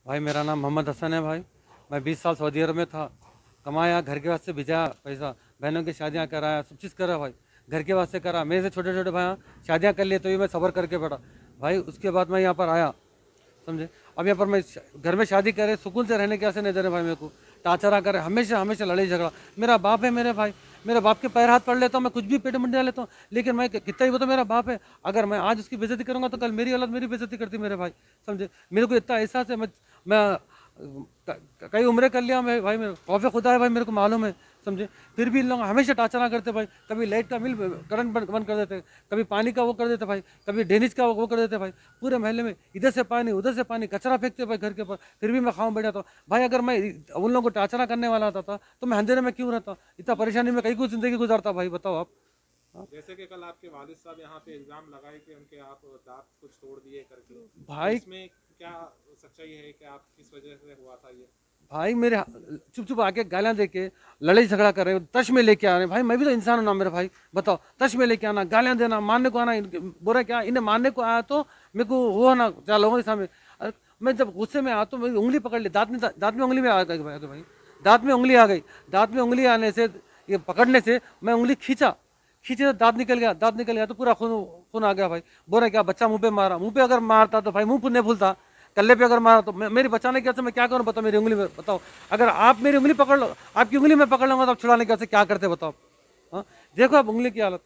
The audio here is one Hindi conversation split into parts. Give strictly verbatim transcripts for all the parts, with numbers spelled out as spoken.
भाई मेरा नाम मोहम्मद हसन है भाई। मैं बीस साल सऊदी अरब में था, कमाया, घर के वास्ते भेजा पैसा, बहनों की शादियां कराया, सब चीज़ करा भाई, घर के वास्ते करा। मेरे से छोटे छोटे भाई शादियां कर लिए तो भी मैं सब्र करके बैठा भाई। उसके बाद मैं यहाँ पर आया, समझे। अब यहाँ पर मैं घर में शादी करे, सुकून से रहने कैसे नहीं दे रहे भाई मेरे को, टाचरा करे, हमेशा हमेशा लड़ाई झगड़ा। मेरा बाप है मेरे भाई, मेरे बाप के पैर हाथ पड़ लेता हूँ, मैं कुछ भी पेट मुंडे लेता हूँ, लेकिन मैं कितना ही वो तो मेरा बाप है। अगर मैं आज उसकी बेइज्जती करूंगा तो कल मेरी औलाद मेरी बेइज्जती करती मेरे भाई, समझे। मेरे को इतना एहसास है, मैं मैं क- कई उम्रें कर लिया मैं भाई, मेरे खौफ खुदा है भाई, मेरे को मालूम है, समझे। फिर भी इन लोग हमेशा टाचरा करते भाई, कभी लाइट का बिल करंट बंद बंद कर देते, कभी पानी का वो कर देते भाई, कभी ड्रेनेज का वो कर देते भाई। पूरे महल्ले में इधर से पानी उधर से पानी, कचरा फेंकते भाई घर के ऊपर, फिर भी मैं खाऊं बैठा था भाई। अगर मैं उन लोगों को टाचरा करने वाला था, था तो मैं अंधेरे में क्यों रहता, इतना परेशानी में कहीं कुछ जिंदगी गुजारता भाई, बताओ आप। हाँ? जैसे कि कल आपके वालिद साहब यहाँ पे इल्जाम लगाए कि उनके आप दांत कुछ तोड़ दिए करके, तो भाई इसमें क्या सच्चाई है कि आप किस वजह से हुआ था ये? भाई मेरे चुप चुप आके गालियां दे के लड़ाई झगड़ा कर रहे हो, तश में लेके आ रहे हैं भाई। मैं भी तो इंसान हूं ना मेरे भाई, बताओ। तश में लेके आना, गालियां देना, मारने को आना, बोरा क्या इन्हें मारने को आया तो मेरे को वो ना चार लोगों के सामने। अरे मैं जब गुस्से में आया तो मेरी उंगली पकड़ ली, दांत में दांत में उंगली में आ गई भाई भाई, दांत में उंगली आ गई। दांत में उंगली आने से, ये पकड़ने से मैं उंगली खींचा, खींचे तो दांत निकल गया, दांत निकल गया तो पूरा खून खून आ गया भाई। बोरा क्या बच्चा मुंह पे मारा, मुंह पे अगर मारता तो भाई मुंह नहीं भूलता, कल्ले पे अगर मारा तो मैं, मेरी बचाने के मैं क्या करूं बताओ, मेरी उंगली में बताओ। अगर आप मेरी उंगली पकड़ लो, आपकी उंगली में पकड़ लूंगा तो आप छुड़ाने के क्या करते बताओ। हाँ देखो आप उंगली की हालत।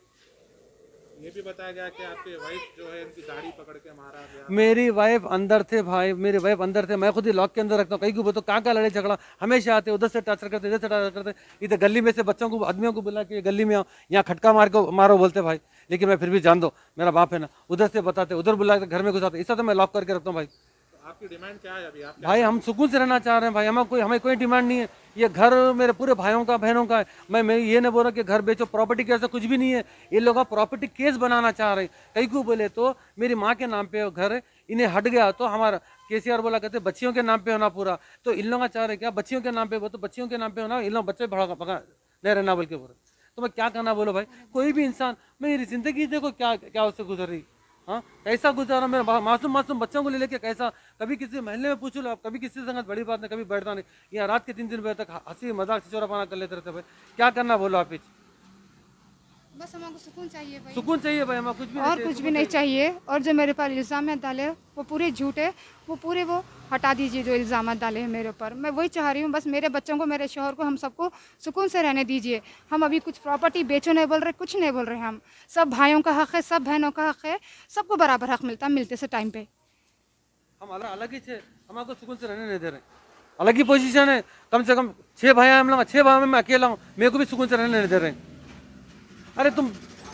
ये भी बताया गया कि आपके वाइफ जो है उनकी दाढ़ी पकड़ के मारा गया। मेरी वाइफ अंदर थे भाई, मेरी वाइफ अंदर थे, मैं खुद ही लॉक के अंदर रखता हूँ। कहीं को तो कहाँ का लड़ाई झगड़ा हमेशा आते, उधर से टार्चर करते, इधर से टार्चर करते। इधर गली में से बच्चों को आदमियों को बुला के गली में आओ, यहाँ खटका मार को मारो बोलते भाई, लेकिन मैं फिर भी जान दो मेरा बाप है ना, उधर से बताते, उधर बुलाते, घर में घुसाते, इससे तो मैं लॉक करके रखता हूँ भाई। तो आपकी डिमांड क्या है अभी, आप क्या भाई हम चाहते सुकून से रहना चाह रहे हैं भाई, हमें कोई हमें कोई डिमांड नहीं है। ये घर मेरे पूरे भाइयों का बहनों का है। मैं मैं ये नहीं बोल रहा कि घर बेचो, प्रॉपर्टी के ऐसा कुछ भी नहीं है। ये लोग प्रॉपर्टी केस बनाना चाह रहे हैं। कई को बोले तो मेरी माँ के नाम पे घर है, इन्हें हट गया तो हमारा केसीआर बोला कहते बच्चियों के नाम पे होना पूरा, तो इन लोग चाह रहे क्या बच्चियों के नाम पे, वो तो बच्चियों के नाम पे होना, इन लोग बच्चे भगा भगा नहीं रहना बोल के बोल रहे। तो मैं क्या करना बोलो भाई, कोई भी इंसान, मेरी जिंदगी देखो क्या क्या उससे गुजर रही। हाँ कैसा गुजारा मेरा बा- मासूम मासूम बच्चों को ले लेके कैसा, कभी किसी महल्ले में पूछ लो आप, कभी किसी संगत बड़ी बात नहीं, कभी बैठता नहीं, यहाँ रात के तीन तीन बजे तक हंसी मजाक छिचोरा पाना कर लेते रहते भाई। क्या करना बोलो आप इच? बस हमको सुकून चाहिए भाई, सुकून चाहिए भाई, हमें कुछ भी नहीं और चाहिए, कुछ भी सुकून नहीं चाहिए। चाहिए। और जो मेरे पर इल्ज़ाम डाले वो पूरे झूठ है, वो पूरे वो हटा दीजिए जो इल्ज़ाम डाले हैं मेरे ऊपर। मैं वही चाह रही हूँ, बस मेरे बच्चों को, मेरे शोहर को, हम सबको सुकून से रहने दीजिए। हम अभी कुछ प्रॉपर्टी बेचो नहीं बोल रहे, कुछ नहीं बोल रहे। हम सब भाइयों का हक़ है, सब बहनों का हक़ है, सबको बराबर हक़ मिलता है, मिलते से टाइम पे। हम अलग अलग ही थे, हमको सुकून से रहने नहीं दे रहे। अलग ही पोजीशन है, कम से कम छह भाई हैं हम लोग, छह भाई में मैं अकेला हूँ, मेरे को भी सुकून से रहने नहीं दे रहे। अरे तुम,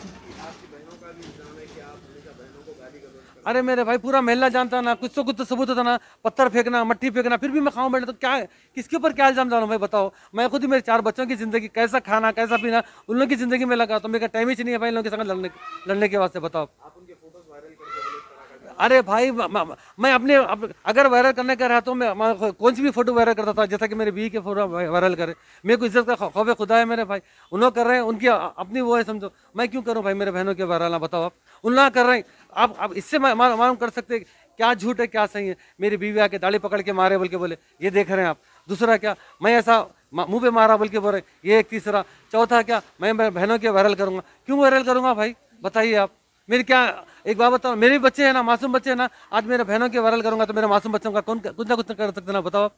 अरे मेरे भाई पूरा महल्ला जानता ना, कुछ तो कुछ तो सबूत होता ना, पत्थर फेंकना, मट्टी फेंकना, फिर भी मैं खाऊं बैठा तो क्या है, किसके ऊपर क्या इल्जाम डालूं भाई बताओ। मैं खुद ही मेरे चार बच्चों की जिंदगी, कैसा खाना कैसा पीना, उन लोगों की जिंदगी में लगा, तो मेरा टाइम ही नहीं है भाई इन लोगों के संग लड़ने लड़ने के वास्ते, बताओ। आप उनके फोटोज वायरल करके बोले इस तरह का? अरे भाई म- म- मैं अपने अप, अगर वायरल करने का रहा तो मैं, मैं कौन सी भी फोटो वायरल करता था, जैसा कि मेरे बीवी के फोटो वायरल करे। मेरे को इज्जत का खौ- खौफ खुदा है मेरे भाई, उन लोग कर रहे हैं, उनकी अ- अपनी वो है, समझो। मैं क्यों करूं भाई मेरे बहनों के वायरल ना, बताओ आप। उन लोग कर रहे हैं, आप आप इससे मा- मा- मालूम कर सकते हैं क्या झूठ है क्या सही है। मेरी बीवी आके दाढ़ी पकड़ के मारे बोल के बोले, ये देख रहे हैं आप। दूसरा क्या, मैं ऐसा मा- मुंह पे मारा बोल के बोल रहे, ये एक। तीसरा चौथा क्या, मैं मेरे बहनों के वायरल करूंगा, क्यों वायरल करूंगा भाई बताइए आप। मेरी क्या, एक बात बताओ, मेरे भी बच्चे हैं ना, मासूम बच्चे हैं ना, आज मेरे बहनों के वायरल करूंगा तो मेरे मासूम बच्चों का कौन कुछ ना कुछ कर सकते ना, बताओ आप।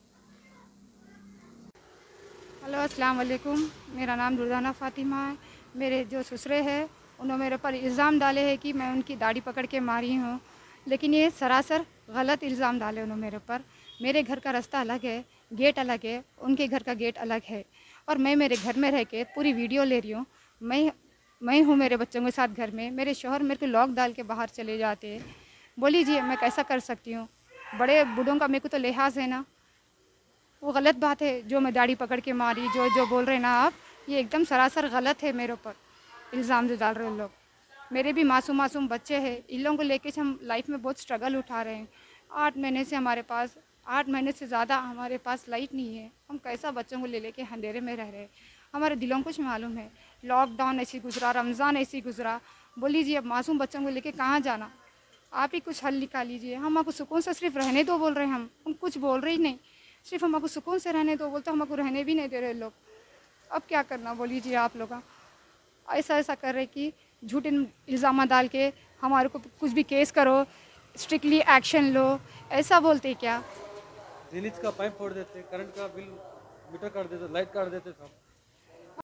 हेलो, अस्सलाम वालेकुम। मेरा नाम रुज़ाना फ़ातिमा है। मेरे जो ससुरे हैं उन्होंने मेरे पर इल्ज़ाम डाले हैं कि मैं उनकी दाढ़ी पकड़ के मारी हूँ, लेकिन ये सरासर गलत इल्ज़ाम डाले उन्होंने मेरे पर। मेरे घर का रास्ता अलग है, गेट अलग है, उनके घर का गेट अलग है, और मैं मेरे घर में रह के पूरी वीडियो ले रही हूँ। मैं मैं हूँ मेरे बच्चों के साथ घर में, मेरे शौहर मेरे को लॉक डाल के बाहर चले जाते हैं। बोलीजिए मैं कैसा कर सकती हूँ? बड़े बूढ़ों का मेरे को तो लिहाज है ना। वो गलत बात है जो मैं दाढ़ी पकड़ के मारी, जो जो बोल रहे हैं ना आप, ये एकदम सरासर गलत है मेरे ऊपर इल्ज़ाम जो डाल रहे हैं लोग। मेरे भी मासूम मासूम बच्चे हैं, इन लोगों को लेके हम लाइफ में बहुत स्ट्रगल उठा रहे हैं। आठ महीने से हमारे पास, आठ महीने से ज़्यादा हमारे पास लाइट नहीं है। हम कैसा बच्चों को ले लेके अंधेरे में रह रहे हैं? हमारे दिलों को कुछ मालूम है, लॉकडाउन ऐसी गुजरा, रमज़ान ऐसी गुजरा। बोल लीजिए अब मासूम बच्चों को लेके कहाँ जाना? आप ही कुछ हल निकालीजिए। हम आपको सुकून से सिर्फ रहने दो बोल रहे हैं, हम हम कुछ बोल रहे ही नहीं, सिर्फ हम आपको सुकून से रहने दो बोलते, हमको रहने भी नहीं दे रहे लोग। अब क्या करना बोलीजिए आप लोग। ऐसा ऐसा कर रहे कि झूठे इल्ज़ाम डाल के हमारे को कुछ भी केस करो, स्ट्रिक्टली एक्शन लो, ऐसा बोलते क्या। ड्रेनेज का पाइप फोड़ देते, करंट का बिल मीटर काट देते, लाइट काट देते सब।